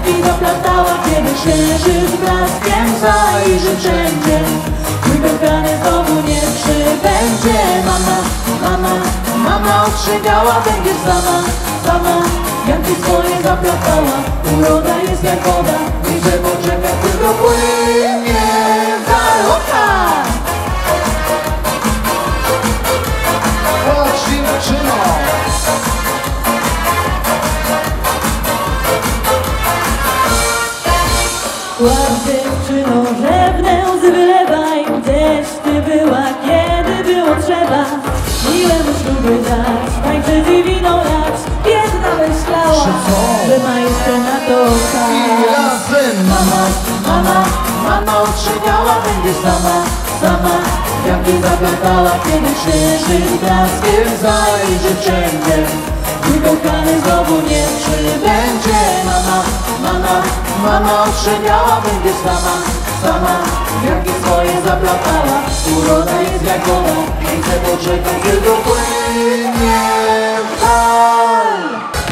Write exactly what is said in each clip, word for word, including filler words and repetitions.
pianki doplatała, kiedy księżyc blaskiem zajrzy wszędzie. Mój kochany znowu nie przybędzie. Mama, mama, mama ostrzegała, będziesz sama, sama. Pianki swoje zaplatała, uroda jest jak woda, i że poczeka tylko płynie zaloka. Chodź, dziewczyno! Kładź dziewczyno, że w nę wylewaj, gdzieś ty była, kiedy było trzeba. Miłemu śluby dać, tańczyć i wino dać. Jedna myślała, że ma jeszcze na to czas. Mama, mama, mama ostrzegała, będziesz sama, sama. Pianki zaplatała, kiedy księżyc blaskiem zajrzy wszędzie. Mój kochany znowu nie przybędzie. Mama, mama, mama ostrzegała, będziesz sama, sama. Pianki swoje zaplatała, uroda jest jak woda, i chcę poczekać, tylko płynie fal.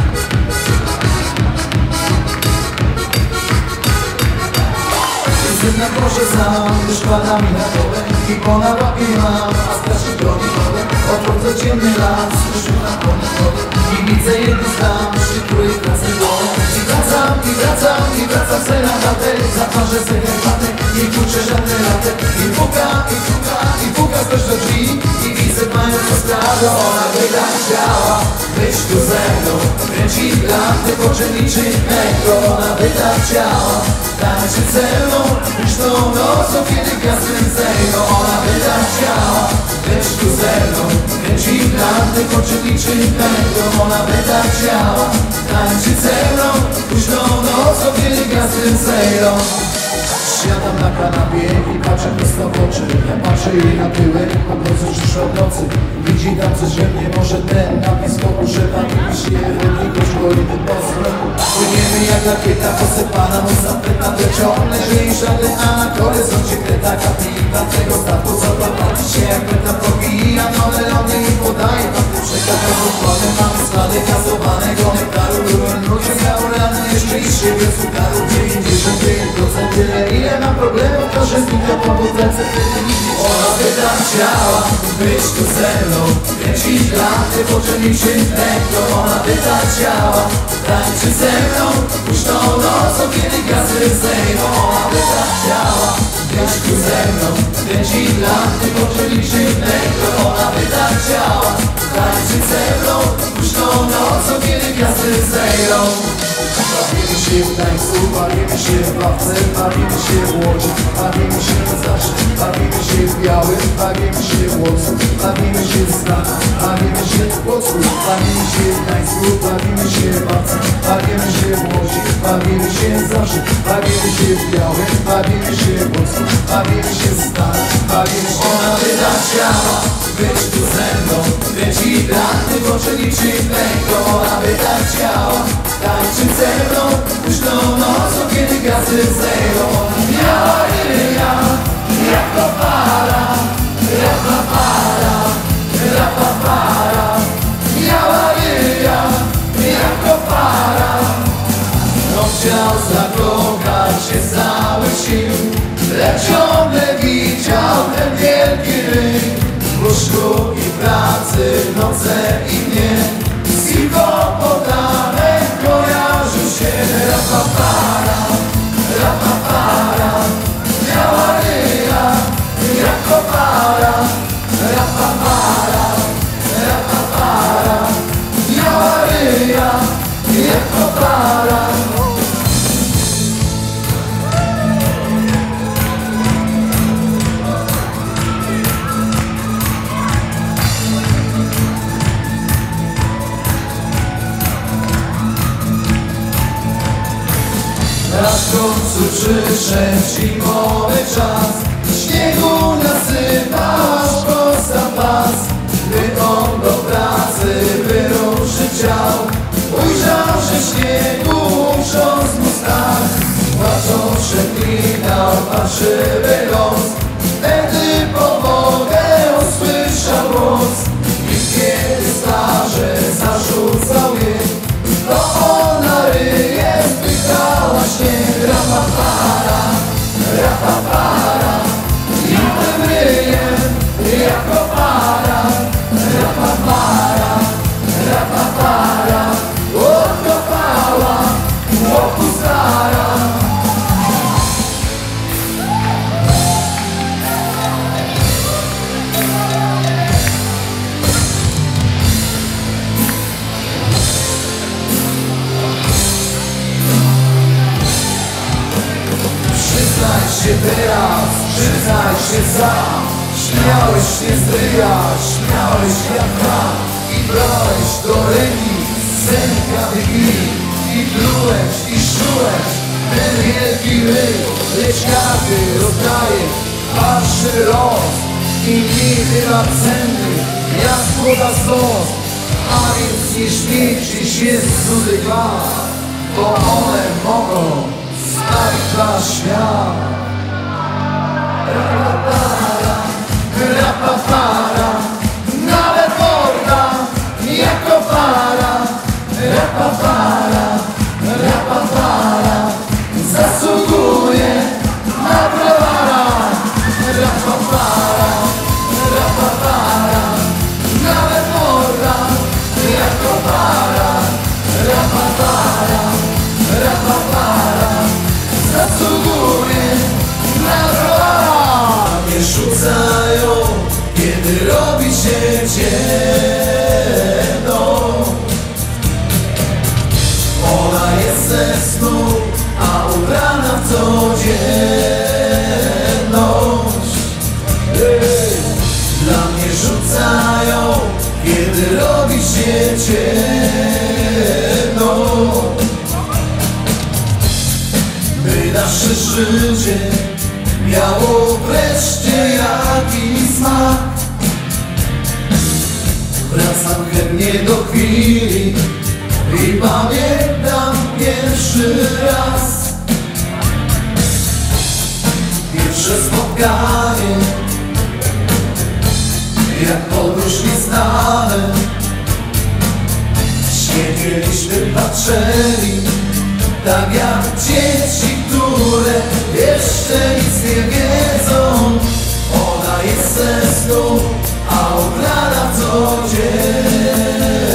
Jestem na dworze sam, już pada mi na dole i ponad łapie mam, a straszy broni wodę. Odchodzę ciemny las, ruszył na koniec wody i widzę jedny stan, przy której tracę głowę. I wracam, i wracam, i wracam se na datę, zaparzę se herbatę i kurczę żadne latę. I puka, i puka, i puka ktoś do drzwi i widzę panią co sprawę. Ona wyda chciała być tu ze mną, kręci laty, po czym liczy mego. Ona wyda chciała tańczy ze mną, już tą nocą, kiedy gwiazdy zejdą. Ona wyda chciała być tu ze mną, kręci laty, po czym liczy mego. Ona wyda chciała tańczy ze mną, już tą nocą, kiedy gwiazdy zejdą. Siadam na kanapie i patrzę prosto w oczy. Ja patrzę jej na tyłek, po prostu przyszła w nocy. Widzi tam coś we mnie, może ten napis pogrzeba. Widzisz je, ręki goli ten pozdro. Płyniemy jak rakieta posypana, mu zapyta. Ciągle jej żaden, a na horyzoncie kreta kapitan tego statku, co popatrz się jak kreta pobija. Nowe lądy i podaje pan tu przekazał układem. Mamy składy gazowanego nektaru. Ludzie miał rany, jeszcze i siebie cukaru. dziewięćdziesiąt pięć procent tyle, ile mam problemów, to że znika po butelce. Ona wyda chciała być tu ze mną, kręcić laty, po czym liczy mego. Ona wyda chciała tańczyć ze mną, już tą nocą, kiedy gwiazdy zejdą. Ona wyda chciała być tu ze mną, kręcić laty, po czym liczy mego. Ona wyda chciała tańczyć ze mną, już tą nocą, kiedy gwiazdy zejdą. Bawimy się w tańcu, bawimy się w bawce, bawimy się w Łodzi, bawimy się na zawsze, bawimy się w białym, bawimy się w Łocku, bawimy się w Stanach, bawimy się w Płocku, bawimy się w tańcu, bawimy się w bawce, bawimy się w Łodzi, bawimy się zawsze, bawimy się w białym, bawimy się w Łocku, bawimy się w Stanach, bawimy się. Ona wyda chciała być tu ze mną, kręci laty, bo czy liczy mego. Ona wyda chciała tańczyć ze mną, już tą nocą, kiedy gwiazdy zejdą. Miała ryja, jak to para, rapa para, rapa para. Miała ryja, jak to para. No chciał zakochać się z całych sił, lecz ciągle widział ten wielki ryj. W łóżku i pracy, w noce i dnie, z kilką podanek kojarzył się. Rapa para, rapa para. Miała ryja, jak to para, rapa para, rapa para. Miała ryja, jak to para. Raz w końcu przyszedł zimowy czas, śniegu nasypał prosta pas. Gdy on do pracy wyruszył chciał, ujrzał, że śniegu uprząc mu strach. Płacząc przeklinał parszywy los, wtedy powodę usłyszał głos. I kiedy starzec zarzucał je, to ona ryje wpychała się. się sam, śmiałeś się zryjać, śmiałeś jak tam i brałeś do ręki sęka wygli i plułeś i szułeś ten wielki ryj, lecz każdy rozdaje patrzy los i nigdy ma cenny jak woda sos, a więc nie śmiejcie się z cudzych lat, bo one mogą stać dla świat. Rapapara, rapapara, nawet morda jako para. Rapapara, rapapara, zasługuje na browara. Rapapara, rapapara, nawet morda jako para. Rapapara, rapapara, zasługuje na browara. Nie rzucają, kiedy robi się ciemno. Ona jest ze snu, a ubrana w codzienność. Ej, dla mnie rzucają, kiedy robi się ciemno. By nasze życie miało wreszcie jakiś smak. Wracam chętnie do chwili i pamiętam pierwszy raz. Pierwsze spotkanie, jak podróż nieznane. Siedzieliśmy, patrzyli, tak jak dzieci, które jeszcze nic nie wiedzą. Ona jest ze snu, a ubrana w codzienność.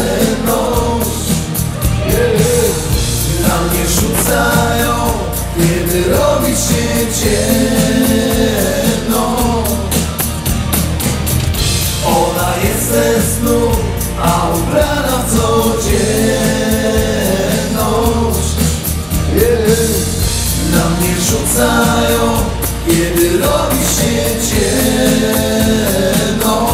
Na mnie rzucają, kiedy robi się ciemno. Ona jest ze snu, a ubrana w codzienność. Na mnie rzucają, kiedy robi się ciemno.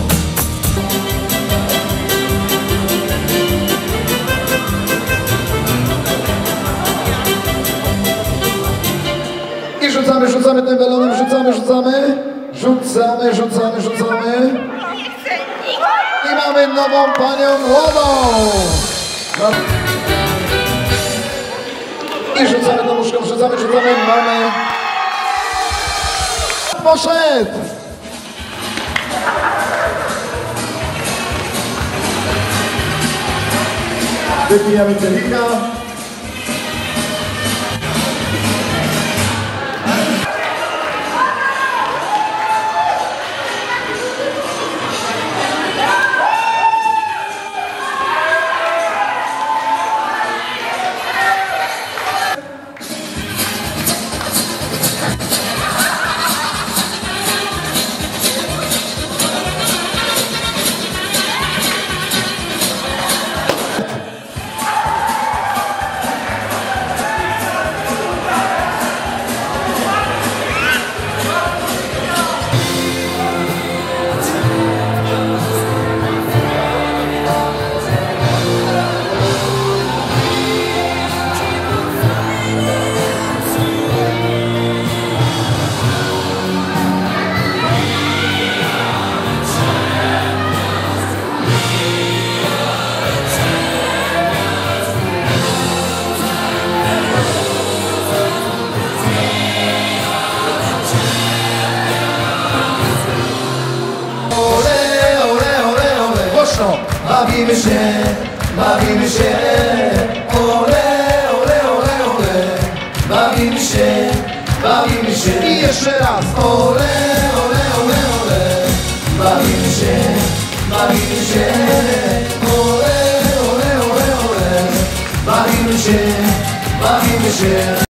I rzucamy, rzucamy tym balonem, rzucamy, rzucamy, rzucamy, rzucamy, rzucamy. I mamy nową panią młodą. I rzucamy do łóżką, rzucamy, rzucamy, mamy. Poszedł! Wypijamy telika. Bawimy się, bawimy się, ole, ole, ole, ole. Bawimy się, bawimy się i jeszcze raz, ole, ole, ole, ole. Bawimy się, bawimy się, ole, ole, ole, ole. Bawimy się, bawimy się.